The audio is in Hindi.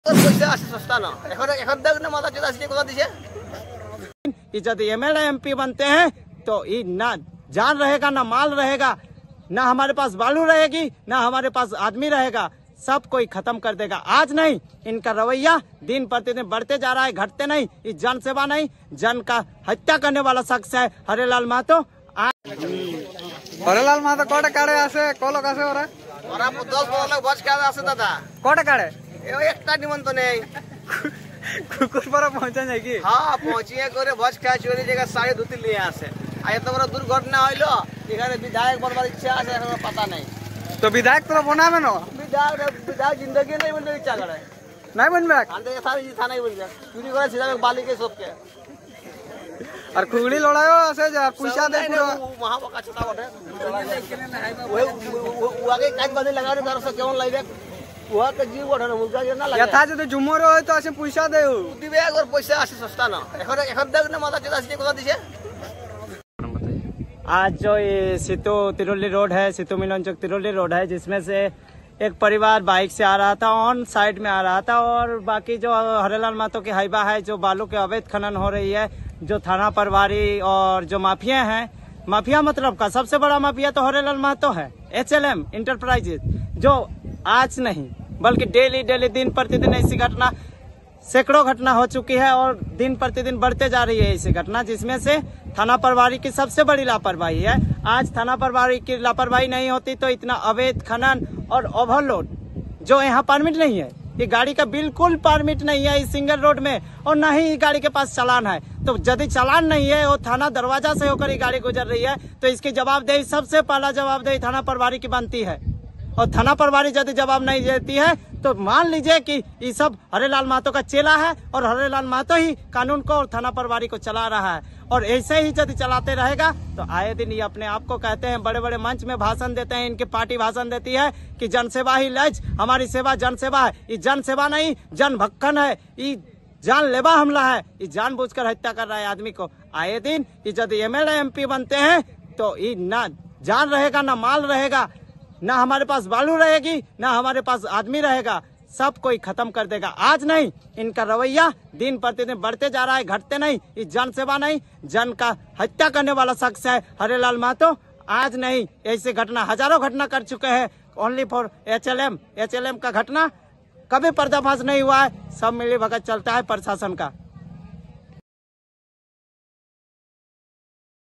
जब एमएलए एमपी बनते हैं तो ये ना जान रहेगा ना माल रहेगा, ना हमारे पास बालू रहेगी, ना हमारे पास आदमी रहेगा, सब कोई खत्म कर देगा। आज नहीं, इनका रवैया दिन प्रतिदिन बढ़ते जा रहा है, घटते नहीं। ये जन सेवा नहीं, जन का हत्या करने वाला शख्स है हरेलाल महतो। हरेलाल महतो कोटे काड़े आसे कोलो कासे हो रहा है और आप 10 लोग बच के आसे दादा कोटे काड़े एकटा निमंत्रण नहीं कुकुर पर पहुंचा जाए की हाँ पहुंचिए करे बच के चोरी जगह साढ़े 2-3 लिए आसे आ एत बड़ा दुर्घटना হইলো এখানে विधायक बनবার ইচ্ছা আছে এখন पता नहीं तो विधायक तो बनावे ना विधायक जिंदगी नहीं बनने इच्छा करे नहीं बनबे आंदे सारी था नहीं बन जाए चोरी करे सीधा बाली के सब के और खुगड़ी लड़ायो আছে যে পয়সা দে পুরো वहां का छोटा बटे वो आगे काज बंदे लगा रे दरस केवन लाइबे वो के जीव बढा ना मुर्गा जे ना लगे यथा যদি জুমরে হয় তো আছে পয়সা দেও দিবে একবার পয়সা আসে সস্তা না এখন দেখ না মাথা চিতা আসে কথা দিছে। आज जो ये सितू तिरुल्ली रोड है, सितू मिलन चौक तिरुल्ली रोड है, जिसमें से एक परिवार बाइक से आ रहा था, ऑन साइड में आ रहा था, और बाकी जो हरेलाल महतो की हाइबा है, जो बालू के अवैध खनन हो रही है, जो थाना प्रभारी और जो माफिया हैं, माफिया मतलब का सबसे बड़ा माफिया तो हरेलाल महतो है, HLM इंटरप्राइजेज, जो आज नहीं बल्कि डेली दिन प्रतिदिन ऐसी घटना सैकड़ों घटना हो चुकी है और दिन प्रतिदिन बढ़ते जा रही है ऐसी घटना, जिसमें से थाना प्रभारी की सबसे बड़ी लापरवाही है। आज थाना प्रभारी की लापरवाही नहीं होती तो इतना अवैध खनन और ओवरलोड, जो यहाँ परमिट नहीं है, ये गाड़ी का बिल्कुल परमिट नहीं है इस सिंगल रोड में, और न ही गाड़ी के पास चालान है। तो यदि चालान नहीं है और थाना दरवाजा से होकर ये गाड़ी गुजर रही है तो इसकी जवाबदेही, सबसे पहला जवाबदेही थाना प्रभारी की बनती है। और थाना प्रभारी यदि जवाब नहीं देती है तो मान लीजिए कि ये सब हरेलाल महतो का चेला है और हरेलाल महतो ही कानून को और थाना प्रभारी को चला रहा है। और ऐसे ही यदि चलाते रहेगा तो आए दिन ये अपने आप को कहते हैं, बड़े बड़े मंच में भाषण देते हैं, इनकी पार्टी भाषण देती है कि जनसेवा ही लज, हमारी सेवा जन सेवा है। ये जन सेवा नहीं, जन भक्कन है, ये जानलेवा हमला है, ये जानबूझकर हत्या कर रहा है आदमी को। आए दिन ये यदि एमएलए एमपी बनते हैं तो ये ना जान रहेगा ना माल रहेगा, ना हमारे पास बालू रहेगी, ना हमारे पास आदमी रहेगा, सब कोई खत्म कर देगा। आज नहीं, इनका रवैया दिन प्रतिदिन बढ़ते जा रहा है, घटते नहीं। ये जन सेवा नहीं, जन का हत्या करने वाला शख्स है हरेलाल महतो। आज नहीं, ऐसे घटना हजारों घटना कर चुके हैं। ओनली फॉर HLM का घटना कभी पर्दाफाश नहीं हुआ है, सब मिली भगत चलता है प्रशासन का।